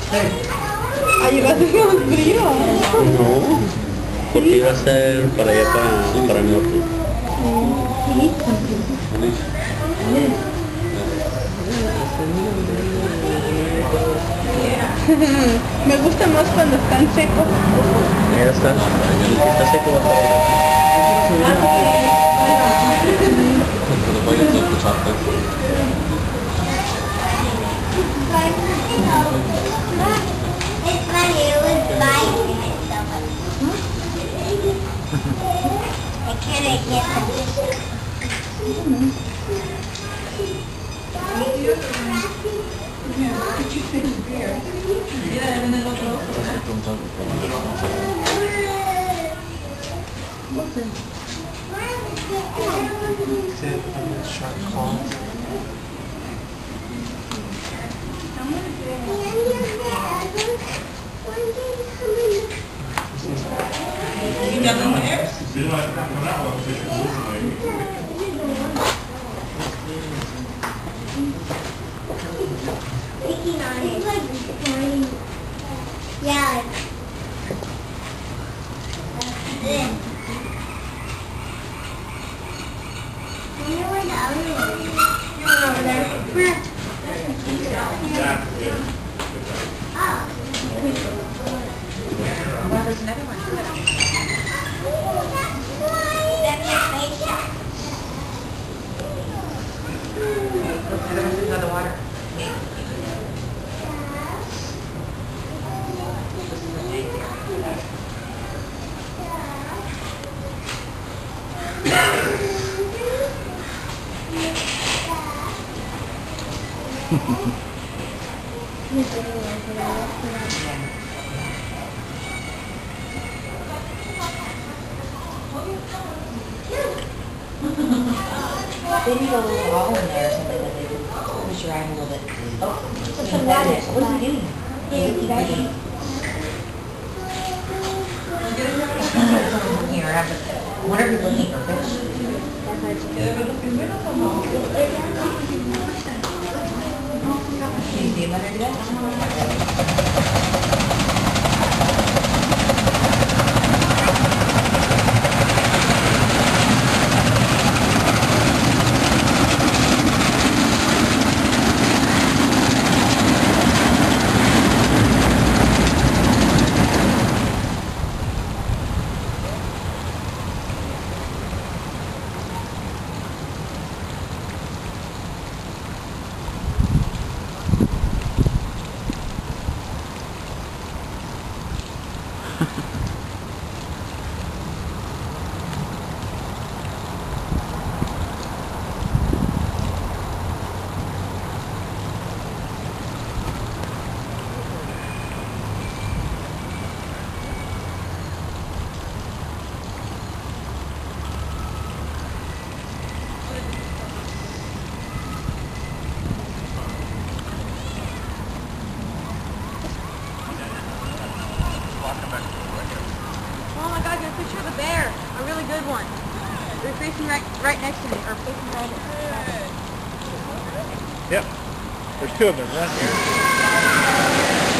Ahí va a ser más frío. No, porque iba a ser para allá para el norte. Me gusta más cuando están secos. Ya está. El que está seco va a It's funny, it was biting it so much. I can't get picking on it. Yeah. Wonder where the other one is. Over there. Where? Oh. There's another one. That's your face. Another one's in the water. They need a little hole in there or something that they can push around a little bit. Oh, Put some water. what is he doing? Someone's looking around, but I wonder if he's looking for fish. Can you see him under that? Oh my god, get a picture of the bear. A really good one. They're facing right next to me, or facing right next to me. Yep. There's two of them. One here.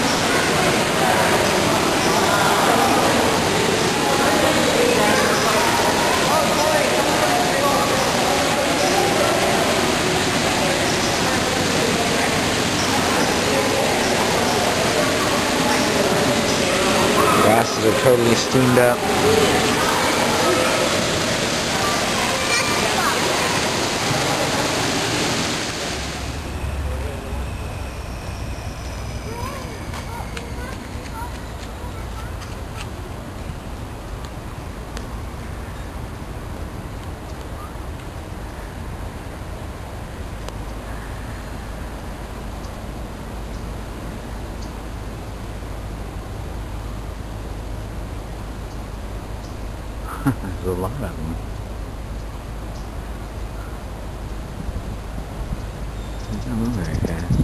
Grasses are totally steamed up. There's a lot of them. They don't move very fast.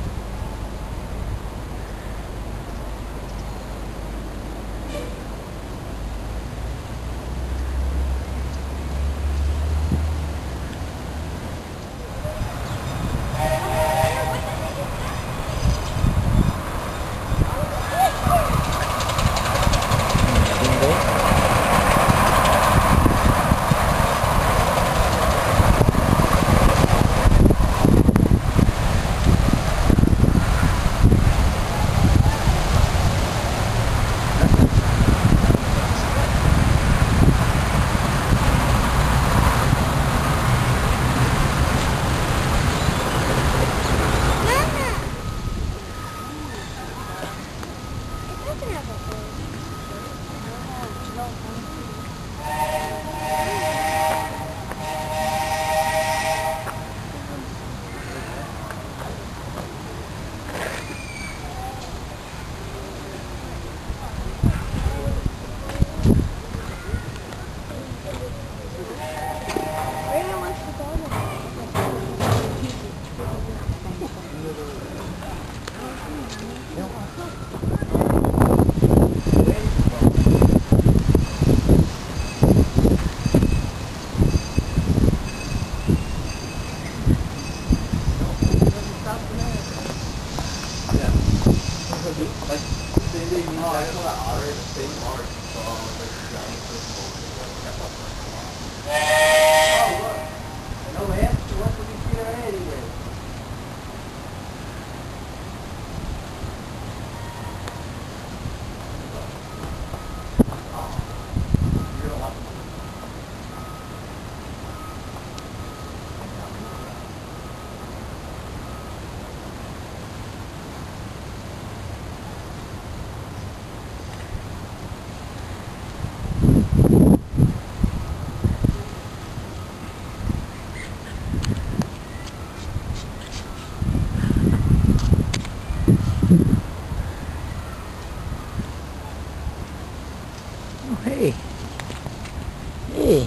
Oh, hey. Hey.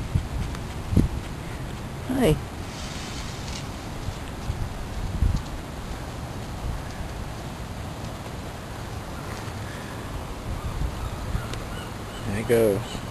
Hi. There it goes.